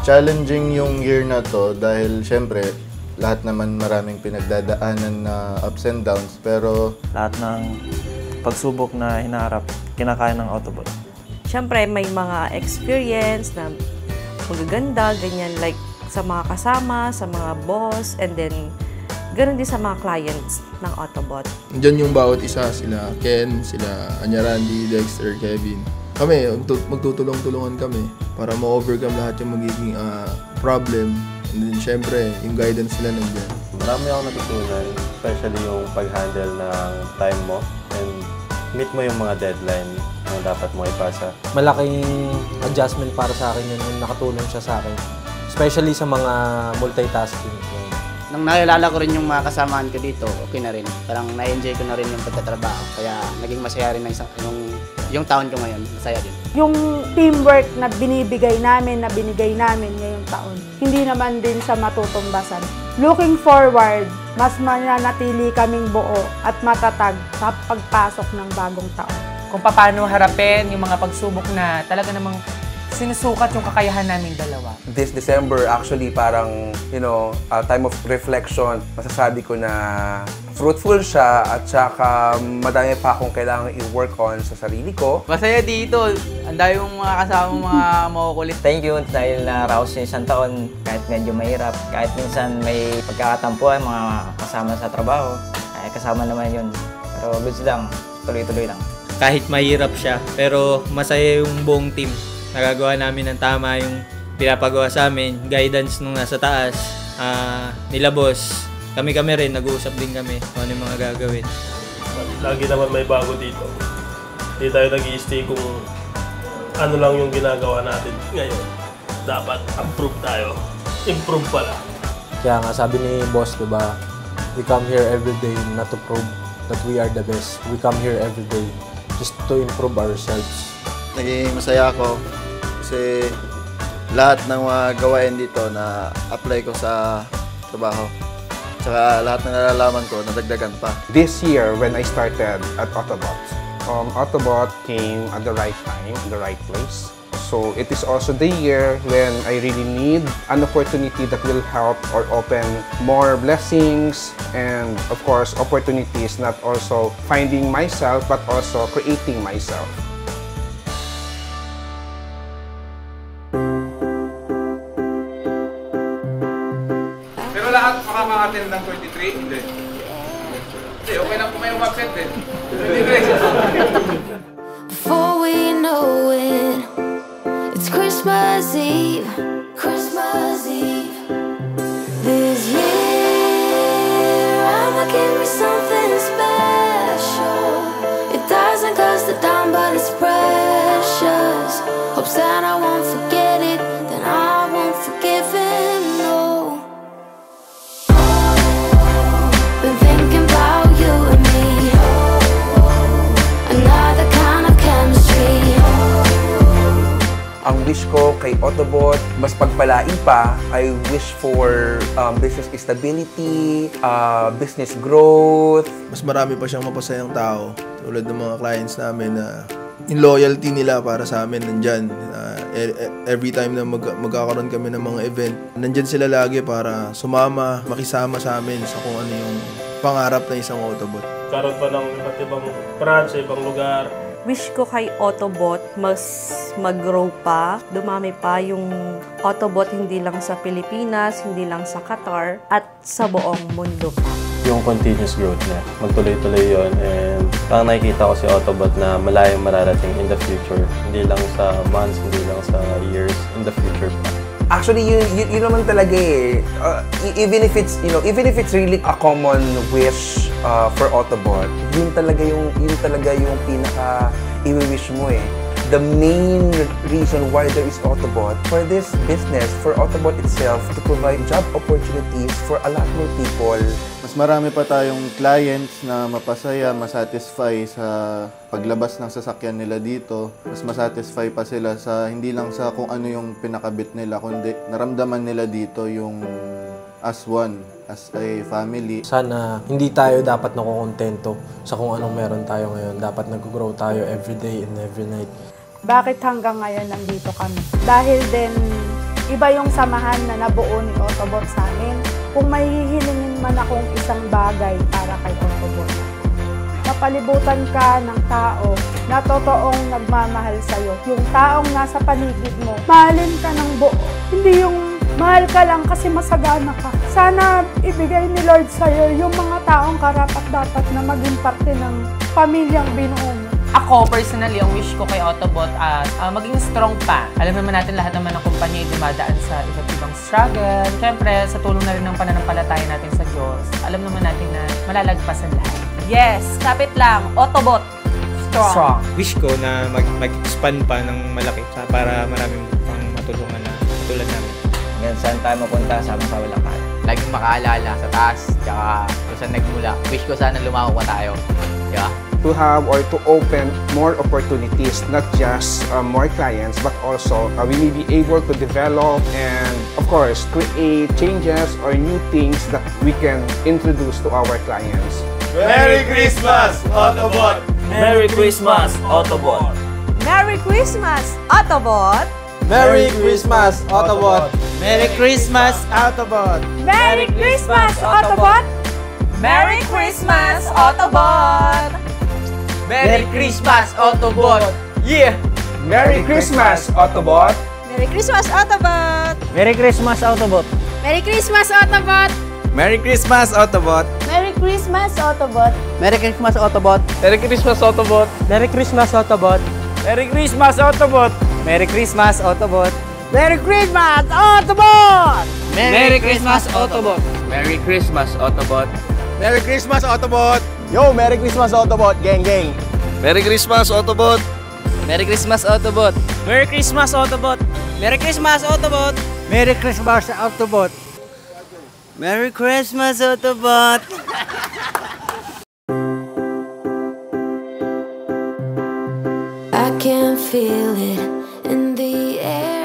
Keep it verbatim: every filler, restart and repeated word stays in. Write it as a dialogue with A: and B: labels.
A: Challenging yung year na to dahil syempre lahat naman maraming pinagdadaanan na ups and downs, pero
B: lahat ng pagsubok na hinaharap, kinakaya ng Autobot.
C: Siyempre may mga experience na magaganda, ganyan, like sa mga kasama, sa mga boss, and then ganoon din sa mga clients ng Autobot.
D: Diyan yung bawat isa, sila Ken, sila Anya Randy, Dexter, Kevin. Kami, magtutulong-tulungan kami para ma-overcome lahat yung magiging uh, problem. And then, syempre, yung guidance nila nandiyan.
E: Marami akong natutunan, especially yung pag-handle ng time mo and meet mo yung mga deadline na dapat mo ipasa.
F: Malaking adjustment para sa akin yun, yung nakatulong siya sa akin. Especially sa mga multitasking.
G: Nang naalala ko rin yung mga kasamaan ko dito, okay na rin. Parang na-enjoy ko na rin yung pagtatrabaho. Kaya naging masaya rin yung, yung taon ko ngayon. Masaya din.
H: Yung teamwork na binibigay namin, na binigay namin ngayong taon, hindi naman din sa matutumbasan. Looking forward, mas mananatili kaming buo at matatag sa pagpasok ng bagong taon.
I: Kung paano harapin yung mga pagsubok na talaga namang sinusukat yung kakayahan namin dalawa.
J: This December, actually, parang, you know, a time of reflection. Masasabi ko na fruitful siya at saka madami pa akong kailangan i-work on sa sarili ko.
K: Masaya dito. Ang dami mong mga kasama mga makukulit.
B: Thank you dahil naraos yung isang taon kahit medyo mahirap. Kahit minsan may pagkakatampuan mga kasama sa trabaho. Ay, kasama naman yun. Pero goods lang. Tuloy-tuloy lang.
L: Kahit mahirap siya, pero masaya yung buong team. Nagagawa namin ng tama yung pinapagawa sa amin, guidance nung nasa taas, uh, nila boss. Kami-kami rin, nag-uusap din kami kung ano yung mga gagawin.
M: Lagi naman may bago dito. Hindi tayo nag-i-stay kung ano lang yung ginagawa natin ngayon. Dapat improve tayo. Improve pala.
F: Kaya nga sabi ni boss, diba, we come here every day not to prove that we are the best. We come here every day just to improve ourselves.
A: Naging masaya ako kasi lahat ng mga gawain dito na apply ko sa trabaho. Tsaka lahat ng nalalaman ko, nadagdagan pa.
N: This year, when I started at Autobot, um, Autobot came at the right time, the right place. So it is also the year when I really need an opportunity that will help or open more blessings and, of course, opportunities, not also finding myself, but also creating myself.
O: Pero lahat makaka-attend ng twenty-three? Hindi. Hindi, okay lang po kayo mag-set din. twenty-three.
P: Before we know it, it's Christmas Eve. Christmas Eve. This year, I'ma give me something special. It doesn't cost a dime, but it's precious. Hope Santa won't forget it, then I won't forgive him, no. Been thinking about you and me, another kind of chemistry.
J: Ang wish ko kay Autobot, mas pagpalain pa, I wish for um, business stability, uh, business growth.
D: Mas marami pa siyang mapasayang tao, tulad ng mga clients namin na yung loyalty nila para sa amin nandyan. Uh, every time na mag magkakaroon kami ng mga event, nandyan sila lagi para sumama, makisama sa amin sa kung ano yung pangarap ng isang Autobot.
M: Karoon pa ng iba't ibang branch sa ibang lugar.
C: Wish ko kay Autobot mas mag-grow pa, dumami pa yung Autobot hindi lang sa Pilipinas, hindi lang sa Qatar, at sa buong mundo pa.
E: Yung continuous growth niya, magtuloy-tuloy yun, and parang nakikita ko si Autobot na malayong mararating in the future. Hindi lang sa months, hindi lang sa years, in the future pa.
J: Actually, yun, yun, yun naman talaga eh. Uh, even if it's, you know, even if it's really a common wish uh, for Autobot, yun talaga yung, yun talaga yung pinaka i-wish mo eh. The main reason why there is Autobot, for this business, for Autobot itself, to provide job opportunities for a lot more people.
A: Mas marami pa tayong clients na mapasaya, masatisfy sa paglabas ng sasakyan nila dito. Mas masatisfy pa sila sa hindi lang sa kung ano yung pinakabit nila, kundi naramdaman nila dito yung as one, as a family.
F: Sana hindi tayo dapat nakukontento sa kung anong meron tayo ngayon. Dapat nag-grow tayo every day and every night.
H: Bakit hanggang ngayon nandito kami? Dahil din Iba yung samahan na nabuo ni Autobot sa amin. Kung may hihilingin man akong isang bagay para kay Autobot, mapalibutan ka ng tao na totoong nagmamahal sa'yo. Yung taong nasa paligid mo, mahalin ka ng buo. Hindi yung mahal ka lang kasi masagana ka. Sana ibigay ni Lord sa'yo yung mga taong karapat-dapat na maging parte ng pamilyang binuo mo.
I: Ako, personally, ang wish ko kay Autobot as uh, maging strong pa. Alam naman natin lahat naman ng kumpanya ay dumadaan sa iba't ibang struggle. Siyempre, sa tulong na rin ng pananampalataya natin sa Diyos, alam naman natin na malalagpasan lahat.
C: Yes, kapit lang. Autobot. Strong.
I: Strong.
L: Wish ko na mag- mag-expand pa ng malaki para maraming pang matulungan na tulad namin.
B: Hanggang saan tayo mapunta, sama-sama lang tayo.
K: Laging makaalala sa taas, tsaka kung saan nagmula. Wish ko sana lumako pa tayo. Yeah.
N: To have or to open more opportunities, not just uh, more clients, but also uh, we may be able to develop and, of course, create changes or new things that we can introduce to our clients.
Q: Merry Christmas, Autobot!
R: Merry Christmas, Autobot!
C: Merry Christmas, Autobot!
F: Merry Christmas, Autobot!
R: Merry Christmas, Autobot!
C: Merry Christmas, Autobot! Merry Christmas, Autobot!
K: Merry Christmas, Autobot!
R: Yeah!
N: Merry Christmas, Autobot!
C: Merry Christmas, Autobot!
R: Merry Christmas, Autobot!
C: Merry Christmas, Autobot!
R: Merry Christmas, Autobot!
C: Merry Christmas, Autobot!
K: Merry Christmas, Autobot!
R: Merry Christmas, Autobot! Merry Christmas, Autobot! Merry Christmas, Autobot! Merry Christmas, Autobot!
K: Merry Christmas, Autobot!
R: Merry Christmas, Autobot!
K: Merry Christmas, Autobot!
Q: Merry Christmas, Autobot!
F: Yo, Merry Christmas, Autobot! Gang, gang!
Q: Merry Christmas, Autobot!
R: Merry Christmas, Autobot! Merry Christmas, Autobot! Merry Christmas, Autobot! Merry Christmas, Autobot! Merry Christmas, Autobot!
P: I can feel it in the air.